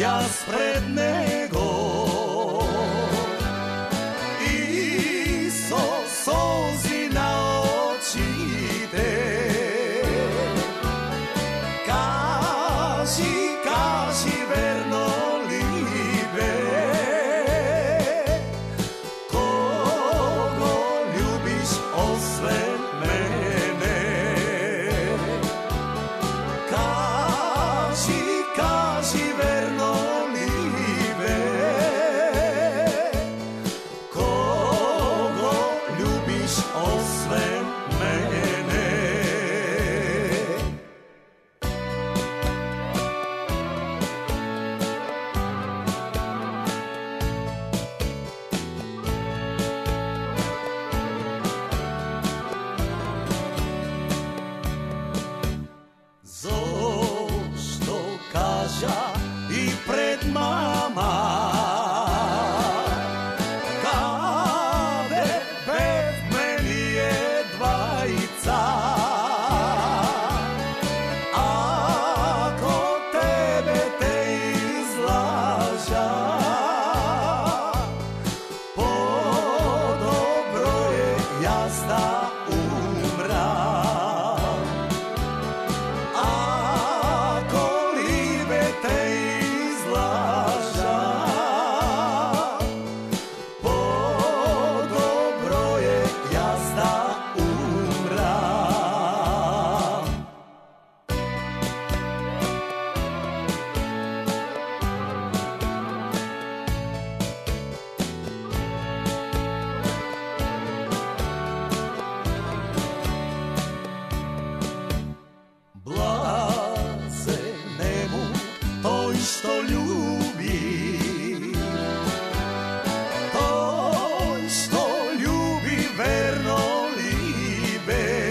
ja sprednego. Iso solzi na oči te. Kaži, kaži verno libe, kogo ljubiš osven mene. Kaži, kaži verno libe, kogo ljubiš osven mene. Zašto kaža i pred mama, kade bez meni je dvajica. Ako tebe te izlaža, po dobro je jazda umra. Ako libe te izlaža, po dobro je jazda umra. Blazenemu toj što ljubi, toj što ljubi verno libe,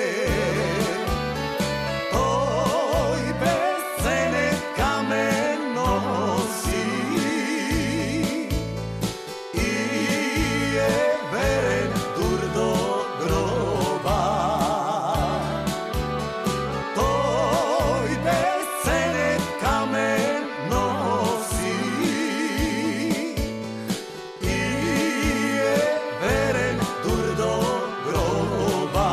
toj bez cene kamen nosi i je veren dur do groba. Toj bez cene kamen nosi i je veren dur do groba.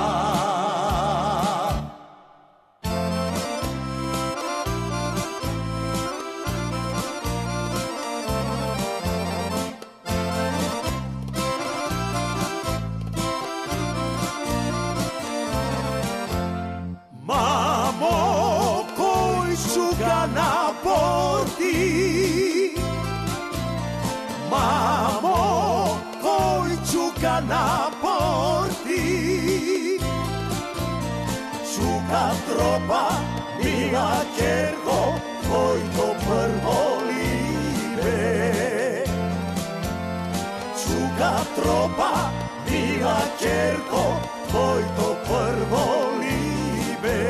Mamo, koji ću ga naporti? Mamo, koji ću ga naporti? Čuka tropa, mila kerko, tvoj to prvo libe. Čuka tropa, mila kerko, tvoj to prvo libe.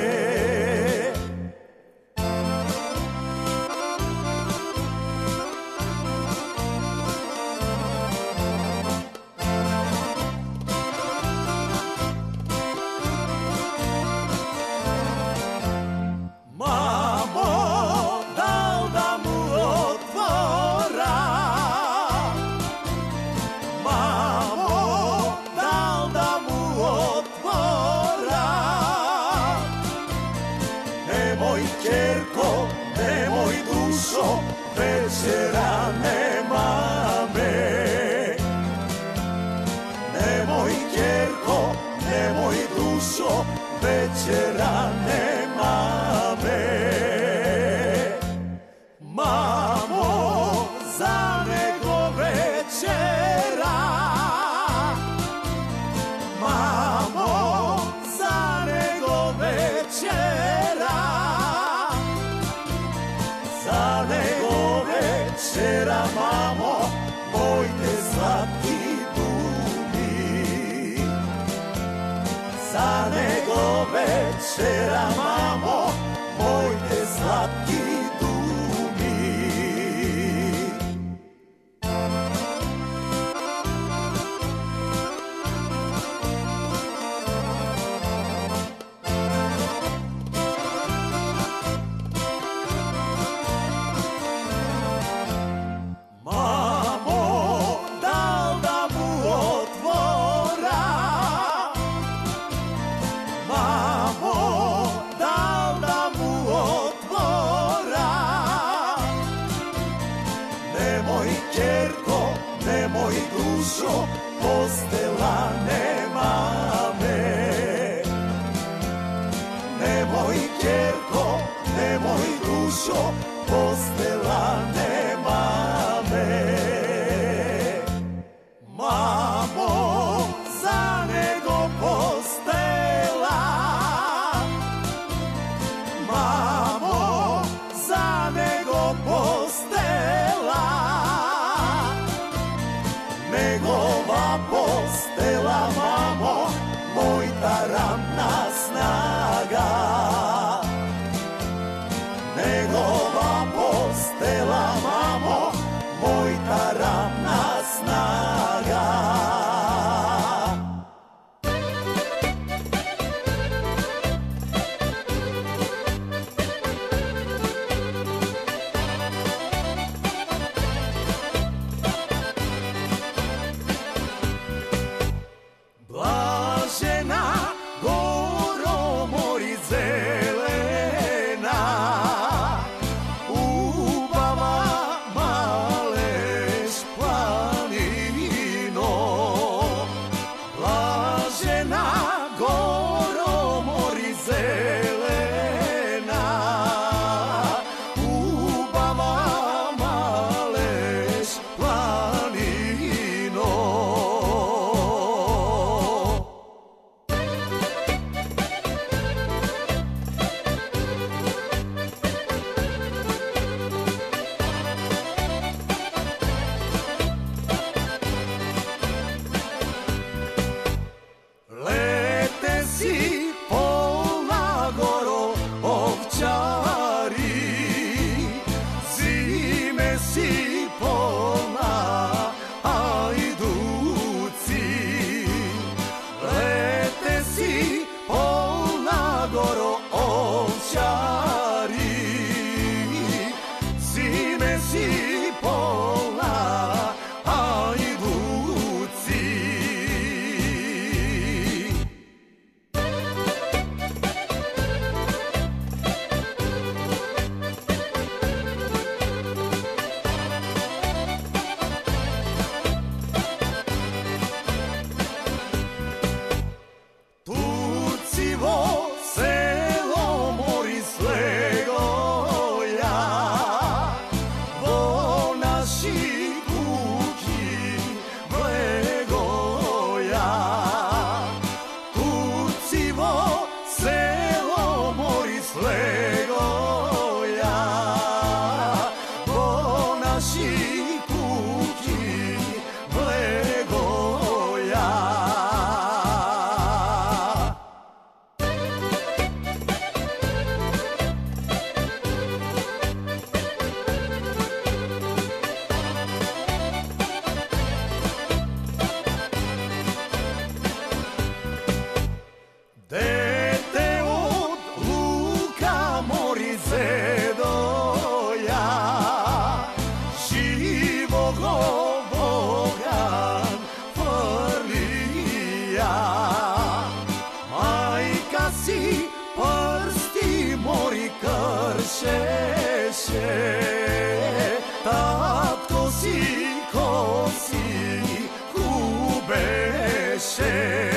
Mamo, dal da mu otvora? Mamo, dal da mu otvora? Nemoj kerko, nemoj dušo, večera nema me. Nemoj kerko, nemoj dušo, večera nema me. Mamo, za nego večera. Mamo, za nego večera. Za nego večera, mamo, mojte slatki dumi. Za nego večera, mamo, mojte slatki dumi. dušo, postelane mame. Nemoj kerko, nemoj dušo, postelane mame. Mamo, za nego postela, mamo, za nego postela, negova postela, mamo, moj taramna snaga. Negova postela, mamo, moj taramna snaga. Blažena goro mori zelena, ubava maleš planino. Blažena goro mori zelena, ubava maleš planino. Lete si polna goro ovčari, zime si polna ajduci. Lete si polna goro ovčari, zime si polna ajduci. Turcivo selo mori slegoja, vo naši kući blegoja. Turcivo selo mori slegoja, vo naši kući blegoja. Dete od luka mori zedoja, živogo bogan frlija. Majka si prsti mori kršeše, tatko si kosi kubeše.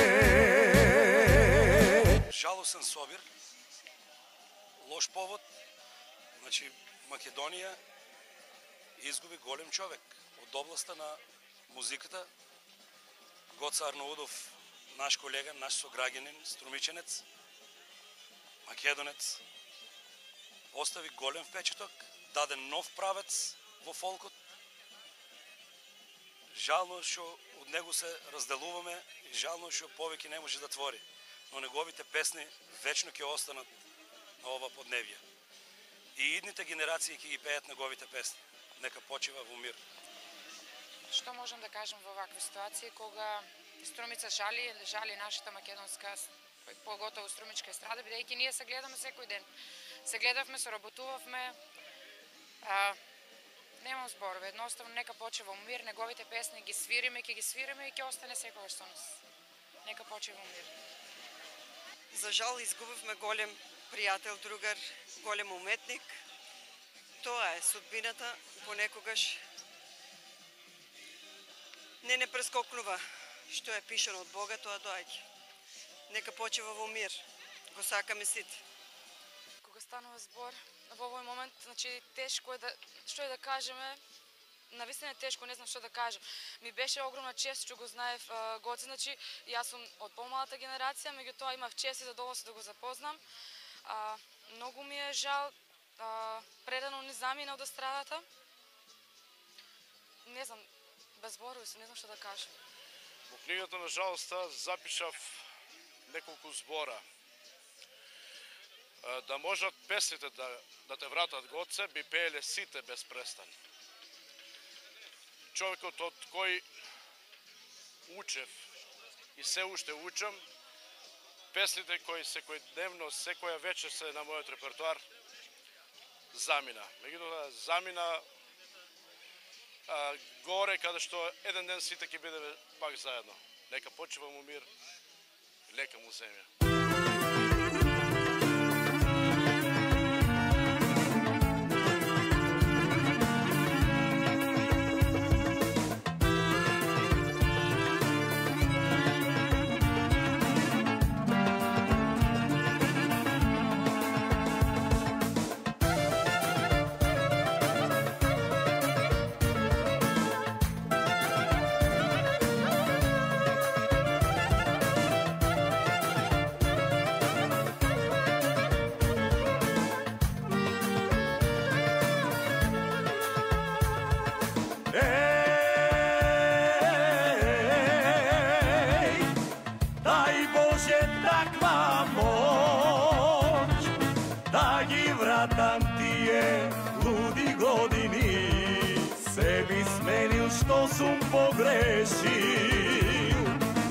Жалостен собир, лош повод. Значи Македонија изгуби голем човек од областта на музиката. Гоце Арнаудов, наш колега, наш сограѓанин, струмиченец, македонец, остави голем впечаток, даде нов правец во фолкот. Жално што од него се разделуваме и жално што повеќе не може да твори. Но неговите песни вечно ќе останат на ова подневје. И идните генерации ќе ги пеат неговите песни. Нека почива во мир. Што можам да кажем во вакви ситуации кога Струмица жали нашата македонска, поготово струмичка естрада, бидејќи ние се гледаме секој ден. Се гледавме, соработувавме. Немам зборови, едноставно нека почива во мир, неговите песни ги свириме и ќе остане секогаш со нас. Нека почива во мир. За жал изгубивме голем пријател, другар, голем уметник. Тоа е судбината, понекогаш Не прескокнува. Што е пишано од Бога, тоа доаѓа. Нека почива во мир. Го сакаме сите. Кога станува збор во овој момент, значи тешко е да што е да кажеме. Навистина е тешко, не знам што да кажам. Ми беше огромна чест што го знаев Гоце, значи јас сум од помалата генерација, меѓутоа имав чест и задоволство да го запознам. Многу ми е жал, предано не замина од естрадата. Не знам, без зборови се, не знам што да кажам. Во книгата на жалоста запишав неколку збора. Да можат песните да те вратат Гоце, би пееле сите без престан. Човекот од кој учев и се уште учам, песните кои секојдневно, секоја вечер се на мојот репертуар, замина. Меѓутоа, замина горе, каде што еден ден сите ќе бидеме пак заедно. Нека почива му мир, лека му земја. Вратам тие луди години, се би сменил што сум погрешил.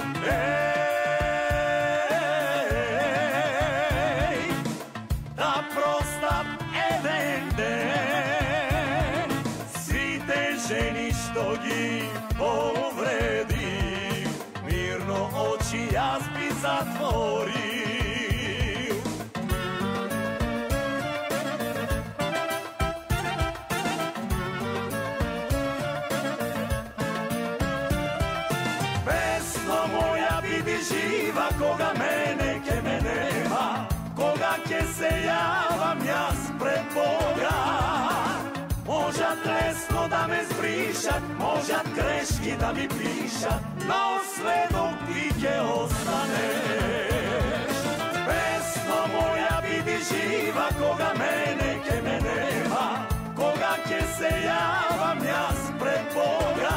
Да простам еден ден сите жени што ги повредил, мирно очи јас би затворил. Жива кога мене ке ме нема, кога ке се јавам јас пред Бога. Можат лесно да ме збришат, можат грешки да ми пишат, но сведок ти ке останеш. Песно моја биди жива кога мене ке ме нема, кога ке се јавам јас пред Бога.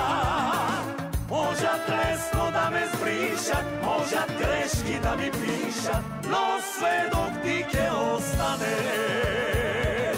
Можат лесно да ме збришат, можат грешки да ми пишат, но сведок ти ке останеш.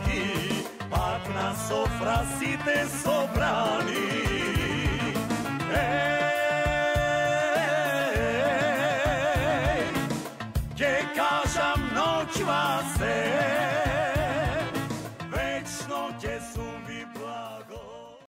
Софра сите собрани. Ке кажам ноќва се, вечно ќе сум